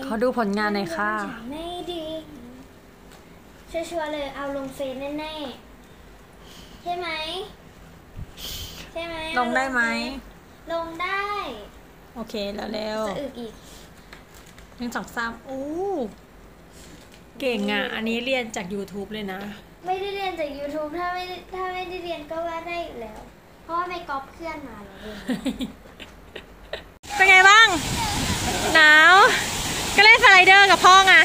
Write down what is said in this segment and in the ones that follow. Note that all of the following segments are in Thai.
ขอดูผลงานหน่อยค่ะไม่ดีชัวร์เลยเอาลงเฟซแน่ๆใช่ไหมลงได้ไหมลงได้โอเคแล้วจะอึกอีก 1 2 3โอ้เก่งอ่ะอันนี้เรียนจาก YouTube เลยนะไม่ได้เรียนจาก YouTube ถ้าไม่ได้เรียนก็ว่าได้อยู่แล้วเพราะว่าไม่ก๊อปเพื่อนมาเลยเป็นไงบ้างหนาวก็เล่นสไลเดอร์กับพ่อไง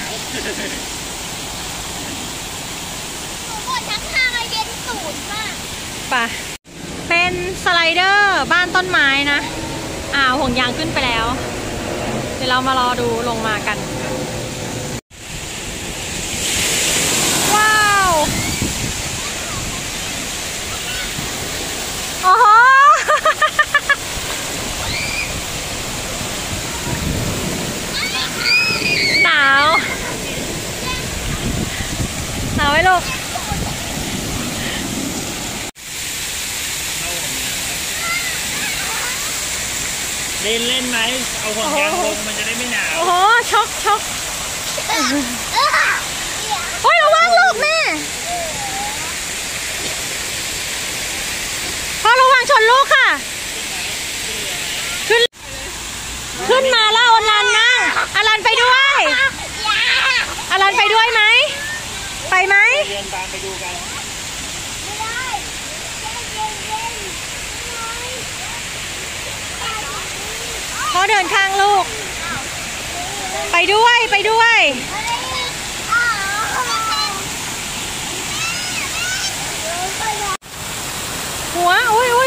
ปวดทั้งทางเย็นสูดมากป่ะเป็นสไลเดอร์บ้านต้นไม้นะห่วงยางขึ้นไปแล้วเดี๋ยวเรามารอดูลงมากันว้าวโอ้โหหนาวไหมลูกเล่นไหมเอาห่วงยางลงมันจะได้ไม่หนาวโอ้โหช็อกโอ้ยระวังลูกแม่พ่อระวังชนลูกค่ะขึ้นมาแล้วอลันนั่งอลันไปด้วยอลันไปด้วยไหมไปไหมเรียนตามไปดูกันพ่อเดินข้างลูกไปด้วยหัวอุ้ย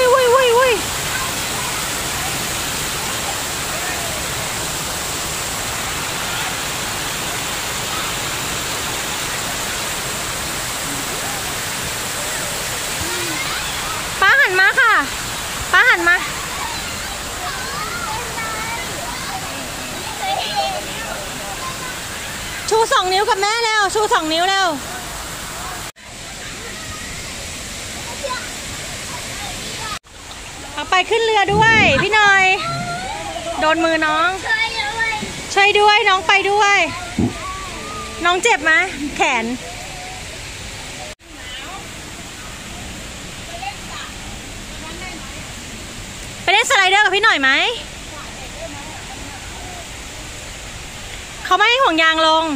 ป้าหันมาค่ะป้าหันมาชู2 นิ้วกับแม่แล้วชู2 นิ้วแล้วเอาไปขึ้นเรือด้วยพี่หน่อยโดนมือน้องช่วยด้วยน้องไปด้วยน้องเจ็บไหมแขนไปเล่นสไลเดอร์กับพี่หน่อยไหมเขาไม่ให้ห่วงยางลง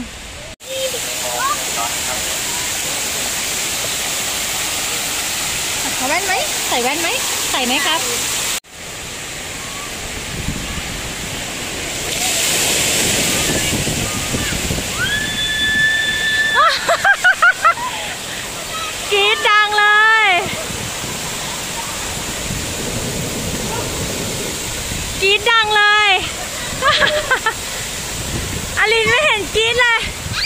ใส่แว่นไหมใส่แว่นไหมใส่ไหมครับกรี๊ดดังเลยกรี๊ดดังเลยอลินไม่เห็นกรี๊ดเลย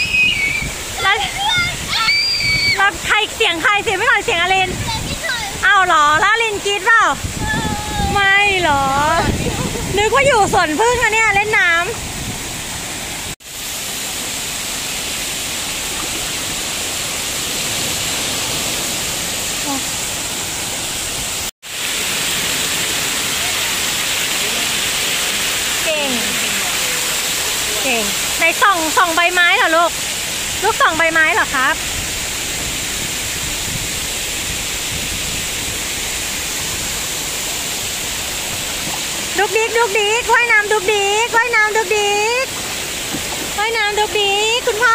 แล้วใครเสียงไม่หน่อยเสียงอลินอ้าวเหรอแล้วอลินกรี๊ดเปล่าไม่เหรอนึกว่าอยู่สวนพึ่งอะเนี่ยเล่นน้ำเก่งในส่องใบไม้เหรอลูกส่องใบไม้เหรอครับดุกดิกว่ายน้ำดุกดิกคุณพ่อ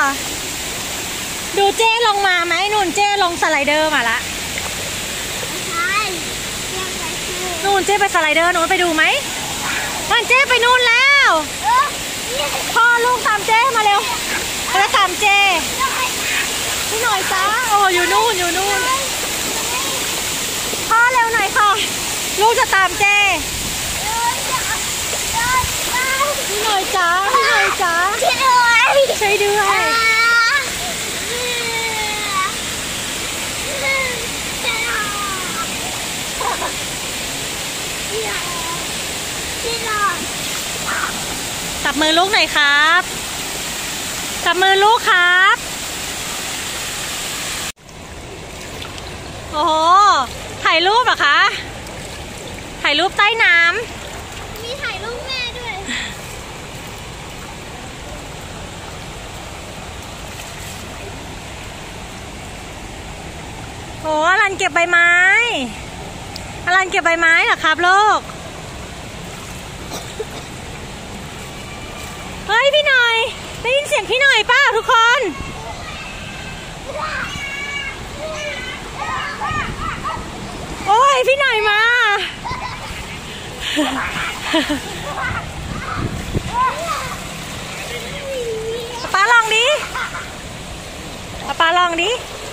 ดูเจ้ลงมาไหมนุ่นเจ้ลงสไลเดอร์มาละนุ่นเจ้ไปสไลเดอร์นุ่นไปดูไหมนุ่นเจ้ไปนู่นแล้วพ่อลูกตามเจ้มาเร็วไปตามเจ้พี่หน่อยจ้าโอ้อยู่นู่นพ่อเร็วหน่อยค่ะลูกจะตามเจ้พี่หน่อยจ้าช่วยด้วยจับมือลูกหน่อยครับจับมือลูกครับโอ้โหถ่ายรูปเหรอคะถ่ายรูปใต้น้ำมีถ่ายรูปแม่ด้วยก็บใบไม้อลันเก็บใบไม้เหรอครับลูกเฮ้ยพี่หน่อยได้ยินเสียงพี่หน่อยป้าทุกคนโอ้ยพี่หน่อยมาป้าลองดิป้าลองดิ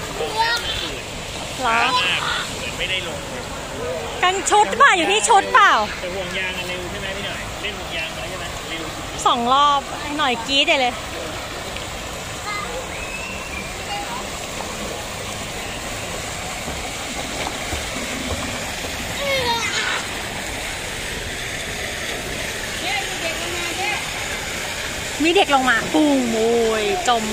หรอไม่ได้ลงกันชุดเปล่าอยู่ที่ชุดเปล่าแต่ห่วงยางเร็วใช่ไหมพี่หน่อยเล่นห่วงยางมาใช่ไหมเร็ว 2 รอบหน่อยกรี๊ดเลย มีเด็กลงมาปุ้งโวยจม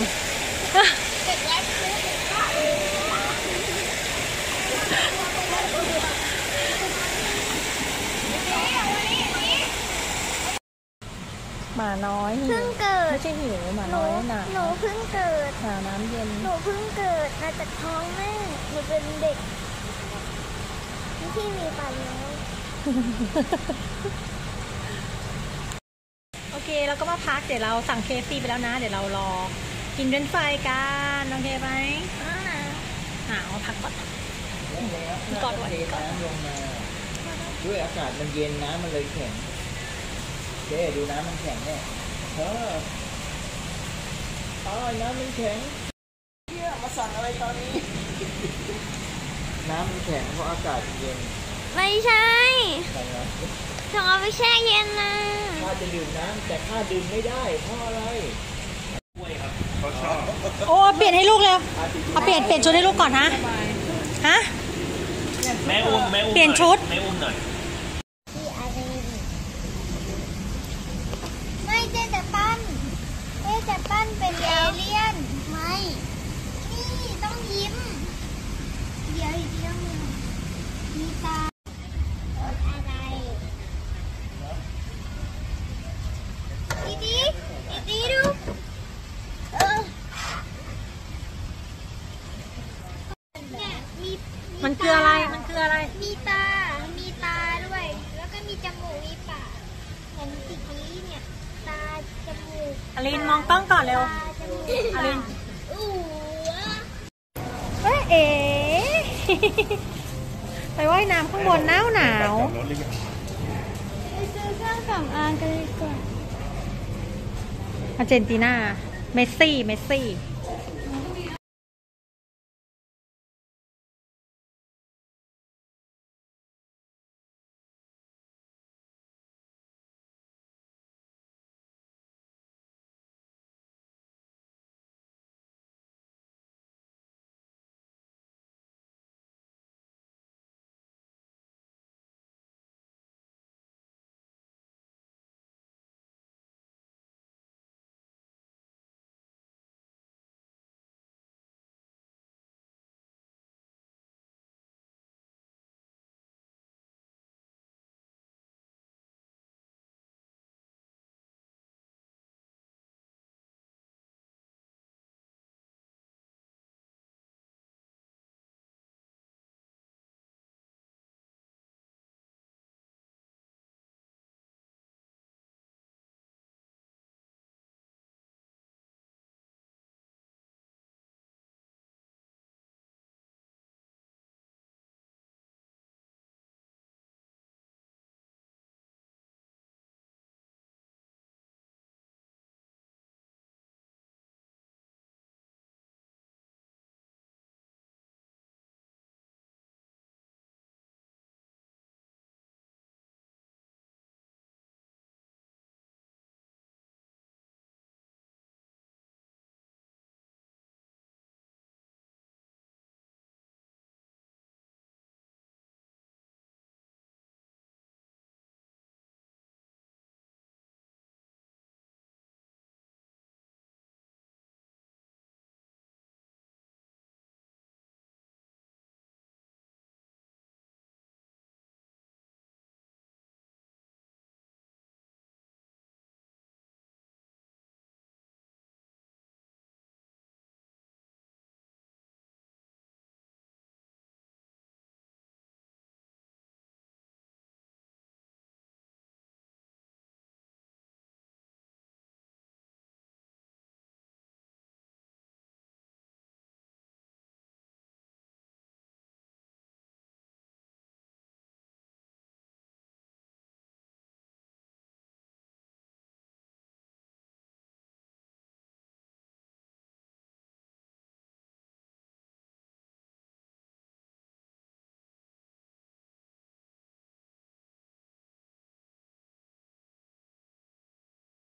หมาน้อยหิวเพิ่งเกิดไม่ใช่หิวหมาน้อยหนาวหนูเพิ่งเกิดหนาวน้ำเย็นหนูเพิ่งเกิดมาจากท้องแม่หนูเป็นเด็กที่มีปัญญาโอเคแล้วก็มาพักเดี๋ยวเราสั่งเคฟซีไปแล้วนะเดี๋ยวเรารอกินเฟรนช์ฟรายกันโอเคไหมหนาวพักก่อนกอดไว้น้ำลงมาด้วยอากาศมันเย็นน้ำมันเลยแข็งเจ๊ดูน้ำมันแข็งเนี่ยน้ำมันแข็งเฮียมาสั่งอะไรตอนนี้ น้ำมันแข็งเพราะอากาศเย็นไม่ใช่สั่งอะไรต้องเอาไปแช่เย็นนะข้าจะดื่มน้ำแต่ข้าดื่มไม่ได้เพราะอะไรกล้วยครับเขาชอบโอ้เปลี่ยนให้ลูกเร็วเอาเปลี่ยนชุดให้ลูกก่อนฮะแม่อุ้มเปลี่ยนชุดแม่อุ้มหน่อยพี่อารีนไม่เจ๊แต่ปั้นเป็นเอเลี่ยนไม่นี่ต้องยิ้มเดี๋ยวอีกเรื่องหนึงมีตาอะไรดีดูเนี่ยมีมันคืออะไรมีตาด้วย แล้วก็มีจมูก มีปากเหมือนสีนี้เนี่ย ตา จมูกอลินมองกล้องก่อนเร็วตาจมูกอลินอู้เอ๊ะไปว่ายน้ำข้างบนหนาวไปซื้อเครื่องสำอางกันดีกว่าอาร์เจนตินาเมสซี่